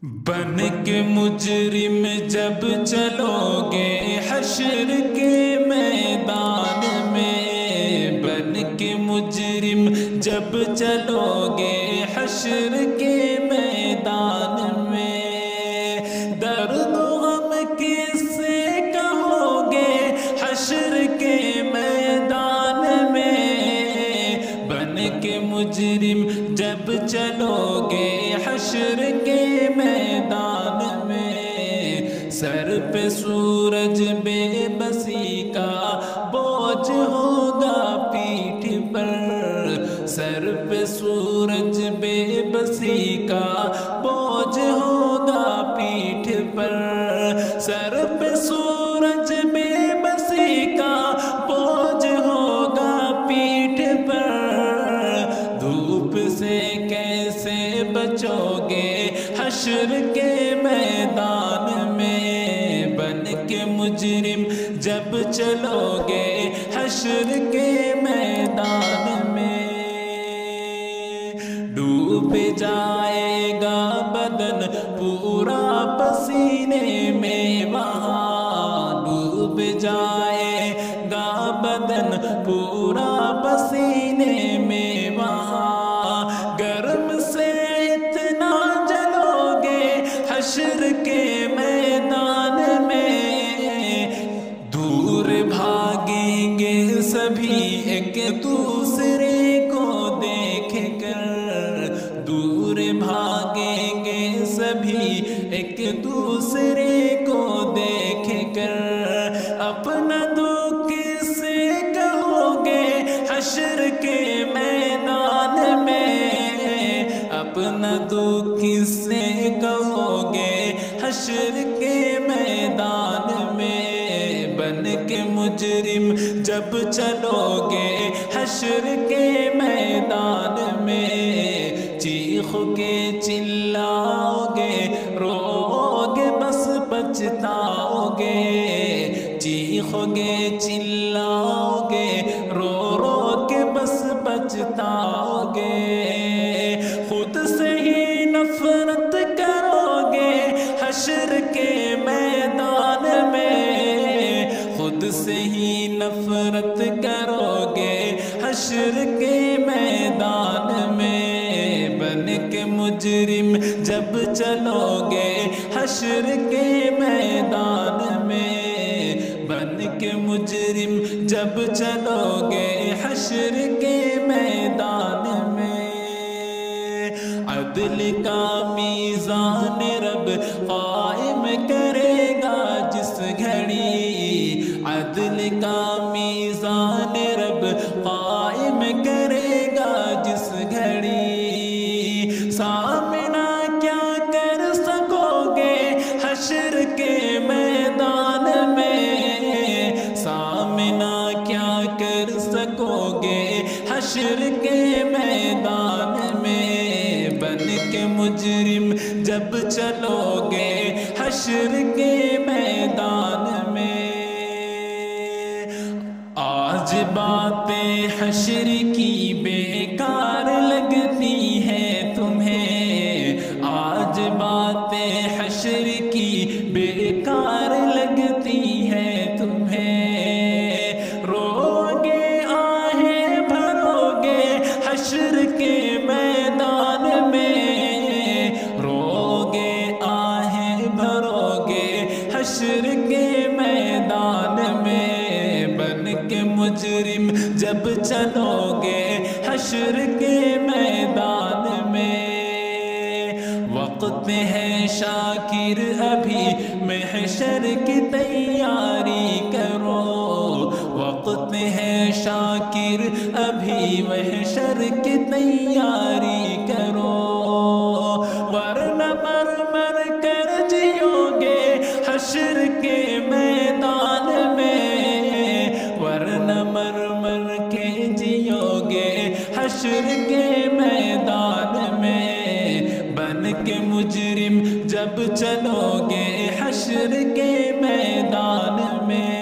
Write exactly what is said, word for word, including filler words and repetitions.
بن کے مجرم جب چلو گے حشر کے میدان میں، بن کے مجرم جب چلو گے حشر کے میدان میں، درد و غم کس سے کہو گے حشر کے میدان میں، بن کے مجرم جب چلو گے حشر کے میدان میں، سر پہ سورج بے بسی کا بوجھ ہوگا پیٹھ پر، سر پہ سورج بے بسی کا بوجھ ہوگا پیٹھ پر، سر پہ سورج بے بسی کا بوجھ ہوگا پیٹھ پر، دھوپ سے کیسے بچو گے حشر کے میدان میں، بن کے مجرم جب چلو گے حشر کے میدان میں، ڈوب جائے گا بدن پورا پسینے میں وہاں، ڈوب جائے گا بدن پورا پسینے میں وہاں، گرم سے اتنا جلو گے حشر کے میدان میں، دور بھاگیں گے سبھی ایک دوسرے کو دیکھ کر، دور بھاگیں گے سبھی ایک دوسرے کو دیکھ کر، اپنا دکھ کس سے کہو گے حشر کے میدان میں، اپنا دکھ کس سے کہو گے حشر کے میدان میں، بن کے مجرم جب چلو گے حشر کے میدان میں، چیخ کے چلاؤ گے رو گے بس پچھتاؤ گے، چیخ گے چلاؤ گے رو رو کے بس پچھتاؤ گے، خود سے ہی نفرت کرو گے حشر کے میدان میں، خود سے ہی نفرت کرو گے حشر کے میدان میں، بن کے مجرم جب چلو گے حشر کے میدان میں، بن کے مجرم جب چلو گے حشر کے میدان میں، عدل کا میزان رب قائم کرے گا جس گھڑی، عدل کا میزان رب قائم کرے گا جس گھڑی، سامنا کیا کر سکو گے حشر کے میدان میں، سامنا کیا کر سکو گے حشر کے میدان میں، بن کے مجرم جب چلو گے حشر کے میدان میں، آج باتیں حشر کی بیکار لگتی ہیں تمہیں، آج باتیں حشر کی بیکار لگتی ہیں تمہیں، رو گے آہیں بھرو گے حشر کے میدان میں، رو گے آہیں بھرو گے حشر کے میدان میں، بن کے مجرم جب چلو گے حشر کے میدان میں، وقت ہے شاکر ابھی محشر کی تیاری کرو، وقت ہے شاکر ابھی محشر کی تیاری کرو، ورنہ مر مر کر جیو گے حشر کے میدان میں، ورنہ مر مر کے جیو گے حشر کے میدان میں، بن کے مجرم جب چلو گے حشر کے میدان میں۔